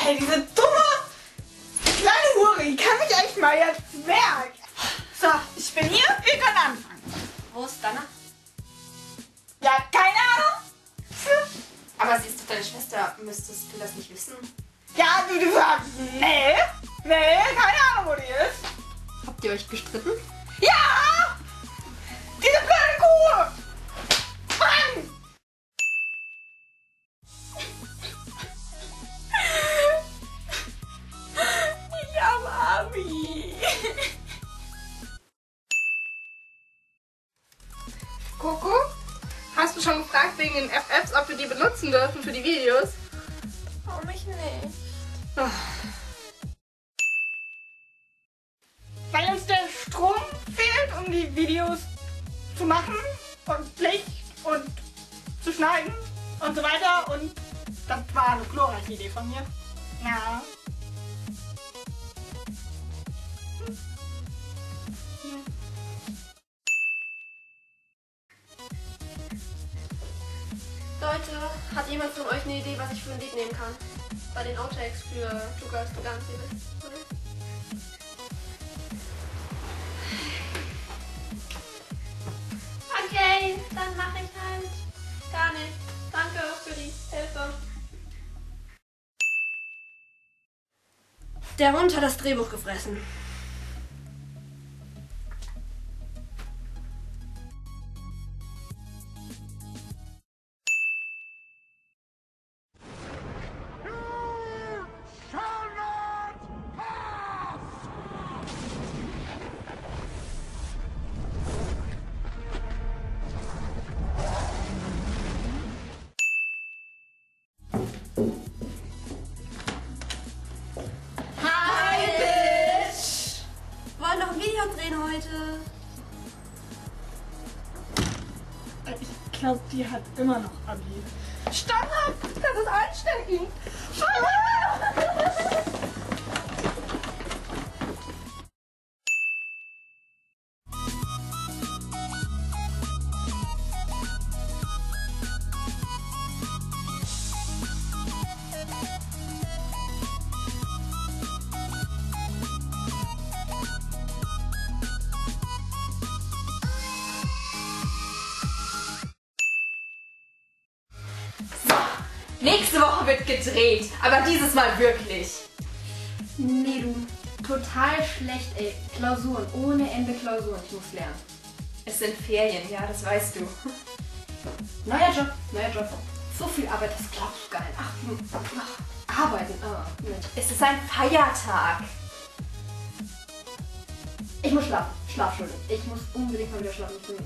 Hey, diese dumme kleine Hure, die kann mich echt mal jetzt weg. So, ich bin hier, wir können anfangen. Wo ist Dana? Ja, keine Ahnung. Aber sie ist doch deine Schwester. Müsstest du das nicht wissen? Ja, du sagst, nee, keine Ahnung, wo die ist. Habt ihr euch gestritten? Ja! Diese blöde Kuh! Mann! Ich hab Abi. Coco, hast du schon gefragt wegen den FFs, ob wir die benutzen dürfen für die Videos? Warum ich nicht? Weil uns der Strom fehlt, um die Videos zu machen und Licht und zu schneiden und so weiter. Und das war eine glorreiche Idee von mir. Ja. Leute, hat jemand von euch eine Idee, was ich für ein Lied nehmen kann? Bei den Outtakes für Two Girls to Dance. Okay, dann mache ich halt gar nicht. Danke für die Hilfe. Der Hund hat das Drehbuch gefressen. Wir wollen noch ein Video drehen heute. Ich glaube, die hat immer noch Abi. Stopp! Das ist ansteckend! Nächste Woche wird gedreht, aber dieses Mal wirklich. Nee, du. Total schlecht, ey. Klausuren. Ohne Ende Klausuren. Ich muss lernen. Es sind Ferien, ja, das weißt du. Neuer Job. Neuer Job. So viel Arbeit, das glaubst du gar nicht. Ach, arbeiten. Ah, Mensch. Es ist ein Feiertag. Ich muss schlafen. Schlafschule. Ich muss unbedingt mal wieder schlafen. Ich bin...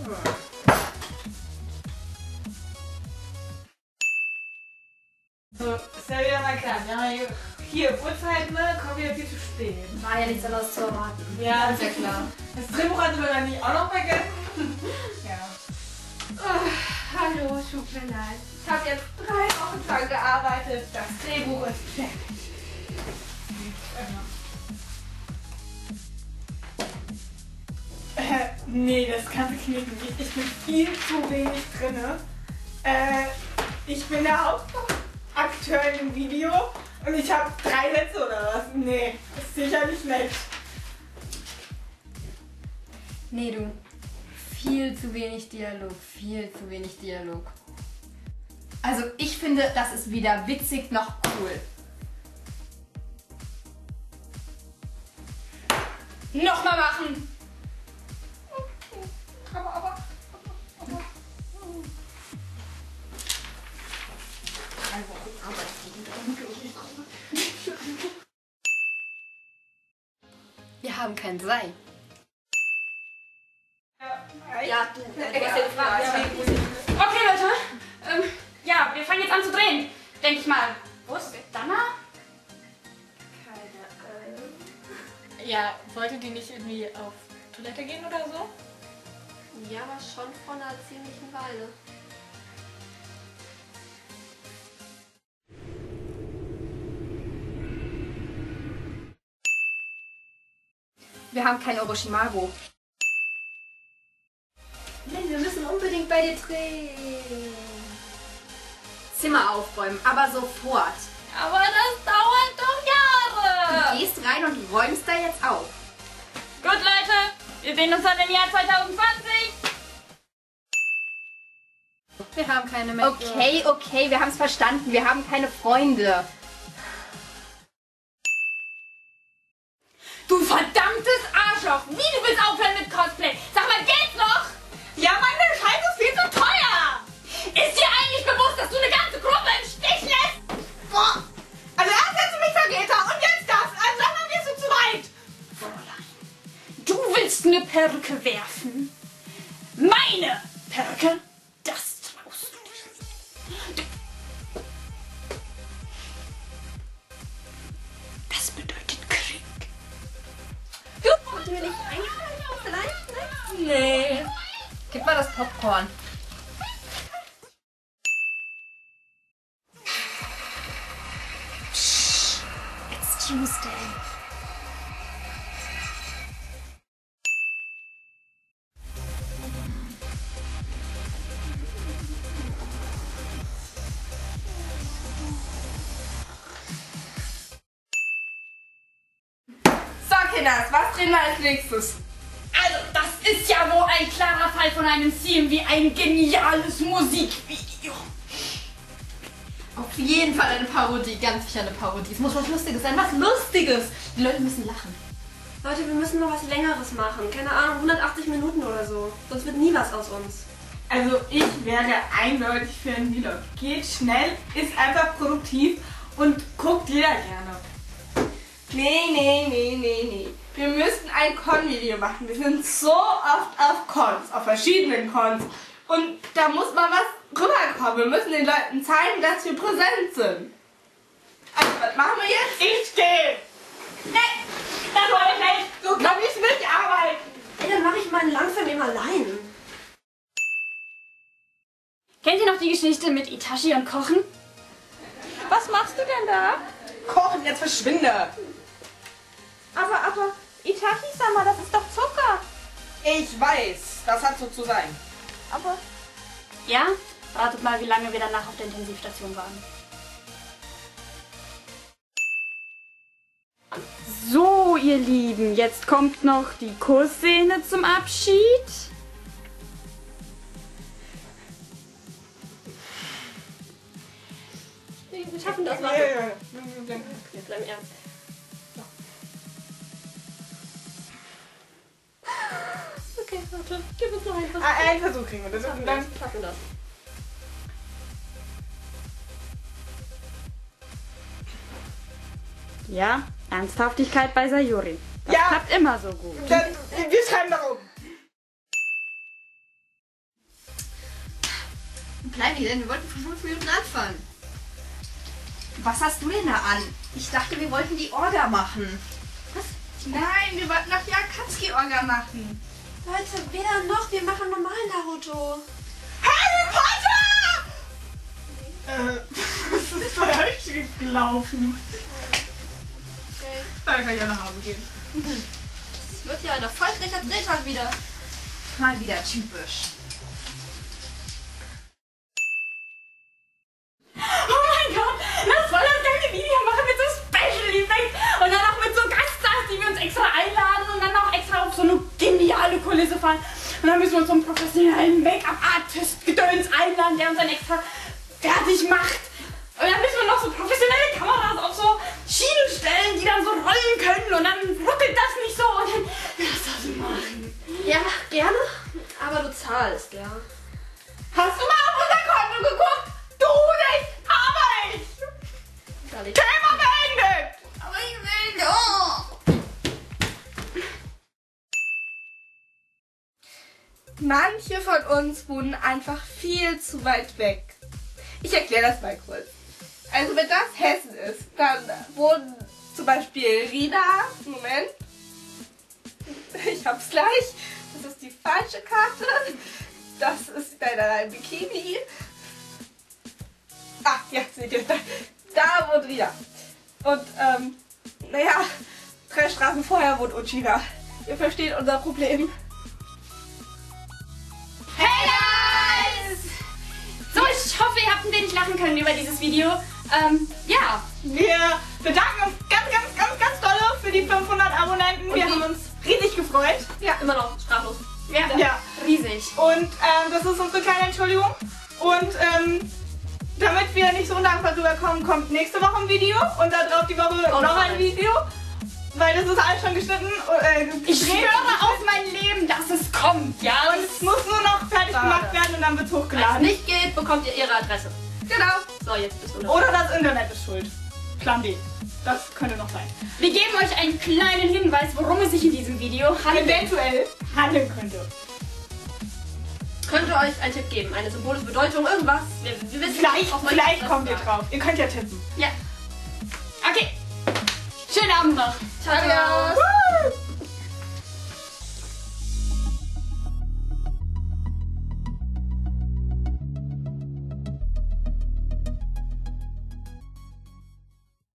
So, ist ja wieder mal klar. Ja, hier, Uhrzeit, ne? Kommen wieder viel zu spät. War ja nichts anderes zu erwarten. Ja, ist ja klar. Das Drehbuch hatten wir dann nicht auch noch vergessen. Ja. Hallo, tut mir leid. Ich habe jetzt 3 Wochen dran gearbeitet. Das Drehbuch ist fertig. Nee, das kannst du knicken. Ich bin viel zu wenig drinne. Ich bin der Hauptakteur in dem Video und ich habe 3 Sätze oder was? Nee, das ist sicherlich nicht. Nee, du. Viel zu wenig Dialog. Viel zu wenig Dialog. Also ich finde, das ist weder witzig noch cool. Nochmal machen! Aber. Wir haben kein Sei. Ja, du. Okay, Leute. Ja, wir fangen jetzt an zu drehen. Denke ich mal. Wo ist Dana? Ja, wollte die nicht irgendwie auf Toilette gehen oder so? Ja, aber schon vor einer ziemlichen Weile. Wir haben kein Orochimaru. Lynn, wir müssen unbedingt bei dir drehen. Zimmer aufräumen, aber sofort. Aber das dauert. räumst da jetzt auf. Gut, Leute, wir sehen uns dann im Jahr 2020. Wir haben keine mehr. Okay, wir haben es verstanden. Wir haben keine Freunde. Du verdammtes Arschloch! Wie, du willst aufhören mit Cosplay? Sag mal, geht's noch? Ja, Mann, der Scheiß ist viel zu teuer. Ist dir eigentlich bewusst, dass du eine ganze Gruppe im Stich lässt? Boah. Also erst hast du mich vergeter und jetzt das. Also dann gehst du zu weit. Fräulein, du willst eine Perücke werfen? Meine Perücke? Das traust du dich. Das bedeutet Krieg. Natürlich. Nein. Nee. Gib mal das Popcorn. It's Tuesday. So, Kinders, was drehen wir als nächstes? Also, das ist ja wohl ein klarer Fall von einem CMV, ein geniales Musikvideo. Auf jeden Fall eine Parodie, ganz sicher eine Parodie. Es muss was Lustiges sein, was Lustiges. Die Leute müssen lachen. Leute, wir müssen noch was Längeres machen. Keine Ahnung, 180 Minuten oder so. Sonst wird nie was aus uns. Also ich wäre eindeutig für ein Vlog. Geht schnell, ist einfach produktiv und guckt jeder gerne. Nee. Wir müssten ein Con-Video machen. Wir sind so oft auf Cons, auf verschiedenen Cons. Und da muss mal was rüberkommen. Wir müssen den Leuten zeigen, dass wir präsent sind. Also, was machen wir jetzt? Ich stehe. Nee, das wollte ich nicht. So kann ich nicht arbeiten. Ey, dann mache ich meinen Langfilm eben allein. Kennt ihr noch die Geschichte mit Itachi und Kochen? Was machst du denn da? Kochen, jetzt verschwinde. Aber, Itachi, sag mal, das ist doch Zucker. Ich weiß, das hat so zu sein. Aber Ja? Ratet mal, wie lange wir danach auf der Intensivstation waren. So, ihr Lieben, jetzt kommt noch die Kussszene zum Abschied. Wir schaffen das, warte. Wir bleiben ernst. Okay, warte. Gib uns noch einen Versuch. einen Versuch kriegen wir das. Und dann Schaffen das. Ja, Ernsthaftigkeit bei Sayuri. Das Ja. klappt immer so gut. wir schreiben darum. Wo bleiben die denn? Wir wollten vor 5 Minuten anfangen. Was hast du denn da an? Ich dachte, wir wollten die Orga machen. Was? Nein, wir wollten noch die Akatsuki-Orga machen. Leute, weder noch. Wir machen normal Naruto. Harry Potter! Das ist falsch gelaufen. Okay. Dann kann ich ja nach Hause gehen. Es wird ja ein erfolgreicher Drehtag wieder. Mal wieder typisch. Oh mein Gott, das soll das geile Video machen mit so Special Effects und dann auch mit so Gaststars, die wir uns extra einladen und dann auch extra auf so eine geniale Kulisse fahren. Und dann müssen wir uns so einen professionellen Make-up-Artist-Gedöns einladen, der uns dann extra fertig macht. Und dann müssen wir noch so professionelle Kameras auf so Schienen stellen, die dann so rollen können und dann ruckelt das nicht so und dann lass das machen. Ja, gerne. Aber du zahlst, ja. Hast du mal auf unser Konto geguckt? Du nicht, aber ich. Ehrlich. Thema beendet. Aber ich will doch. Manche von uns wohnen einfach viel zu weit weg. Ich erkläre das mal kurz. Also wenn das Hessen ist, dann wohnen zum Beispiel Rina, Moment, ich hab's gleich, das ist die falsche Karte, das ist ein Bikini. Ah, ja, seht ihr, da wohnt Rina. Und, naja, 3 Straßen vorher wohnt Uchida. Ihr versteht unser Problem. Hey guys! So, ich hoffe, ihr habt ein wenig lachen können über dieses Video. Ja. Wir bedanken uns ganz doll für die die 500 Abonnenten. Wir haben uns riesig gefreut. Ja, immer noch sprachlos. Ja. Riesig. Und das ist unsere kleine Entschuldigung. Und damit wir nicht so undankbar rüberkommen, kommt nächste Woche ein Video und darauf die Woche noch ein Video. Weil das ist alles schon geschnitten. Ich schwöre auf mein Leben, dass es kommt, ja? Und es muss nur noch fertig gemacht werden und dann wird es Wenn es hochgeladen. nicht geht, bekommt ihr ihre Adresse. Genau. So, jetzt bist du da. Oder das Internet ist schuld. Plan B. Das könnte noch sein. Wir geben euch einen kleinen Hinweis, worum es sich in diesem Video handelt. Eventuell handeln könnte. Könnte euch einen Tipp geben, eine symbolische Bedeutung, irgendwas. Wir wissen nicht, auf Vielleicht kommt ihr drauf. Ihr könnt ja tippen. Ja. Okay. Schönen Abend noch. Ciao, ciao.